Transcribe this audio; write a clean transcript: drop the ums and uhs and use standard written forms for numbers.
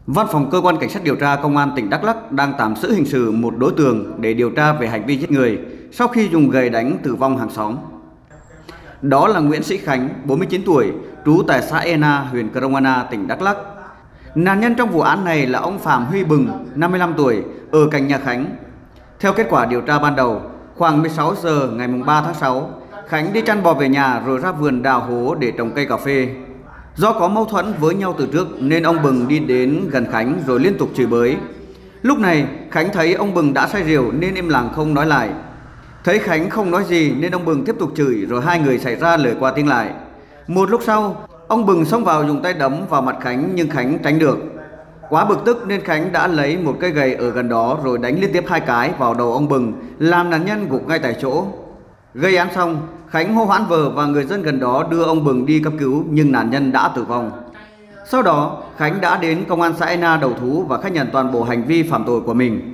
Văn phòng Cơ quan Cảnh sát điều tra Công an tỉnh Đắk Lắk đang tạm giữ hình sự một đối tượng để điều tra về hành vi giết người sau khi dùng gậy đánh tử vong hàng xóm. Đó là Nguyễn Sĩ Khánh, 49 tuổi, trú tại xã Ena, huyện Cromana, tỉnh Đắk Lắk. Nạn nhân trong vụ án này là ông Phạm Huy Bừng, 55 tuổi, ở cạnh nhà Khánh. Theo kết quả điều tra ban đầu, khoảng 16 giờ ngày 3 tháng 6, Khánh đi chăn bò về nhà rồi ra vườn đào hố để trồng cây cà phê. Do có mâu thuẫn với nhau từ trước nên ông Bừng đi đến gần Khánh rồi liên tục chửi bới. Lúc này Khánh thấy ông Bừng đã say rượu nên im lặng không nói lại. Thấy Khánh không nói gì nên ông Bừng tiếp tục chửi rồi hai người xảy ra lời qua tiếng lại. Một lúc sau, ông Bừng xông vào dùng tay đấm vào mặt Khánh nhưng Khánh tránh được. Quá bực tức nên Khánh đã lấy một cây gậy ở gần đó rồi đánh liên tiếp 2 cái vào đầu ông Bừng, làm nạn nhân gục ngay tại chỗ. Gây án xong, Khánh hô hoán vợ và người dân gần đó đưa ông Bừng đi cấp cứu nhưng nạn nhân đã tử vong. Sau đó, Khánh đã đến công an xã Ena đầu thú và khai nhận toàn bộ hành vi phạm tội của mình.